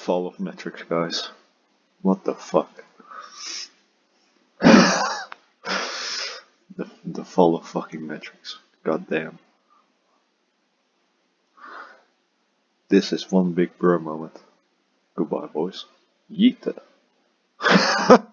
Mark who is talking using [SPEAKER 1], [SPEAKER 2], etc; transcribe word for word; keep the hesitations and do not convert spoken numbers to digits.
[SPEAKER 1] fall of Metrix, guys. What the fuck? the, the fall of fucking Metrix. God damn. This is one big bro moment. Goodbye, boys. Yeet.